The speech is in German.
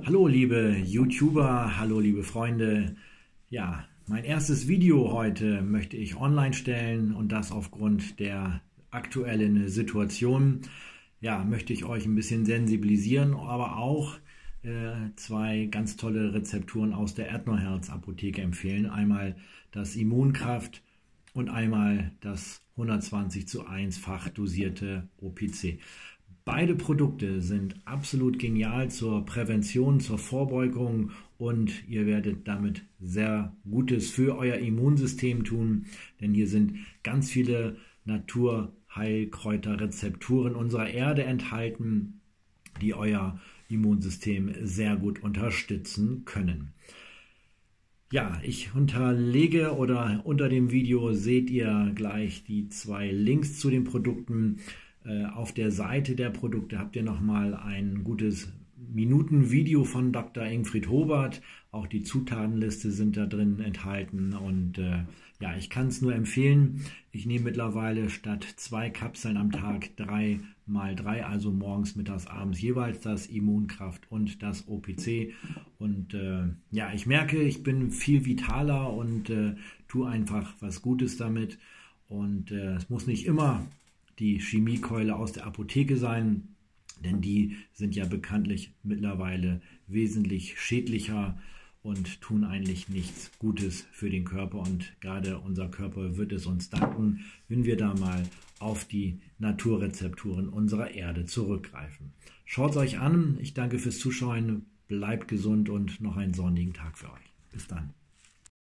Hallo liebe YouTuber, hallo liebe Freunde. Ja, mein erstes Video heute möchte ich online stellen und das aufgrund der aktuellen Situation. Ja, möchte ich euch ein bisschen sensibilisieren, aber auch zwei ganz tolle Rezepturen aus der Erdnerherz Apotheke empfehlen. Einmal das Immunkraft und einmal das 120:1-fach dosierte OPC. Beide Produkte sind absolut genial zur Prävention, zur Vorbeugung und ihr werdet damit sehr Gutes für euer Immunsystem tun, denn hier sind ganz viele Naturheilkräuterrezepturen unserer Erde enthalten, die euer Immunsystem sehr gut unterstützen können. Ja, ich unterlege oder unter dem Video seht ihr gleich die zwei Links zu den Produkten. Auf der Seite der Produkte habt ihr nochmal ein gutes Minutenvideo von Dr. Ingfried Hobert. Auch die Zutatenliste sind da drin enthalten und ja, ich kann es nur empfehlen. Ich nehme mittlerweile statt 2 Kapseln am Tag 3x3, also morgens, mittags, abends jeweils das Immunkraft und das OPC. Und ja, ich merke, ich bin viel vitaler und tue einfach was Gutes damit. Und es muss nicht immer die Chemiekeule aus der Apotheke sein, denn die sind ja bekanntlich mittlerweile wesentlich schädlicher und tun eigentlich nichts Gutes für den Körper. Und gerade unser Körper wird es uns danken, wenn wir da mal auf die Naturrezepturen unserer Erde zurückgreifen. Schaut es euch an. Ich danke fürs Zuschauen. Bleibt gesund und noch einen sonnigen Tag für euch. Bis dann.